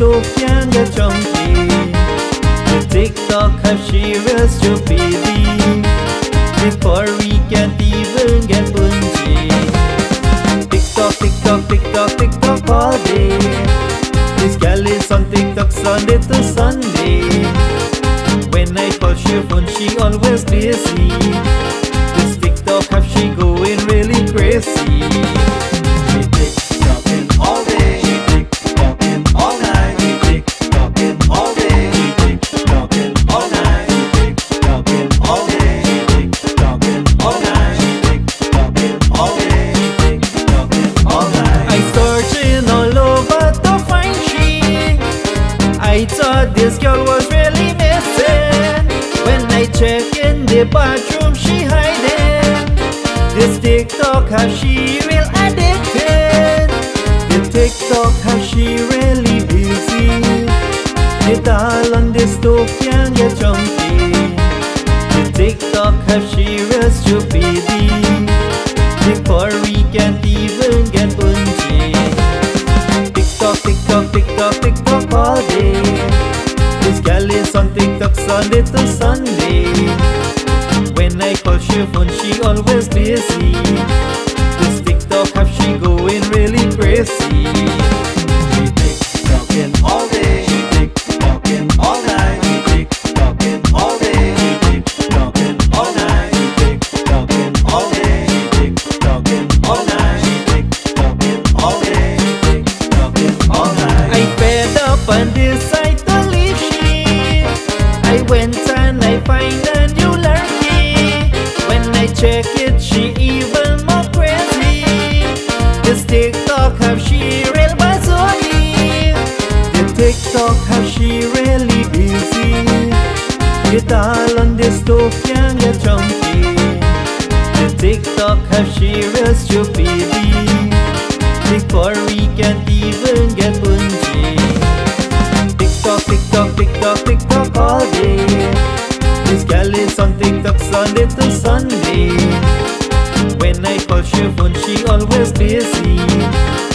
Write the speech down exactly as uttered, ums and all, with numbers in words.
stove can get chunky. The TikTok have she real stupidity. Before we can't even get punchy. TikTok, TikTok, TikTok, TikTok all day. This gal is on TikTok Sunday to Sunday. When I call she phone she always busy. This TikTok have she going really crazy. She TikToking all day, she TikToking all night, she TikToking all day, she TikToking all night, she TikToking all day, she TikToking all night, she TikToking all day, she TikToking all night. I searching all over to find she. I thought this girl was really missing. When I check in the bathroom she hiding. This TikTok how she real addicted. The TikTok how she really busy. The doll on the stove can get chunky. The TikTok how she real stupidity. Before we can't even get punchy. TikTok, TikTok, TikTok, TikTok all day. This gal is on TikTok Sunday to Sunday. When I call she phone she always busy. This TikTok have she going really crazy. She TikToking all day, she TikToking all night, she TikToking all day, she TikToking all night, she TikToking all day, she TikToking all night, she TikToking all day, she TikToking all night. I fed up and decide to leave she. I went and I find a new lurky. When I check it she even more crazy. This TikTok have she real bazooki. The TikTok have she really busy. The doll on the stove can get chunky. The TikTok have she real stupidity. Before we can't even get punchy. TikTok, TikTok, TikTok, TikTok all day. This gal is on TikTok Sunday to Sunday. When I call she phone she always busy.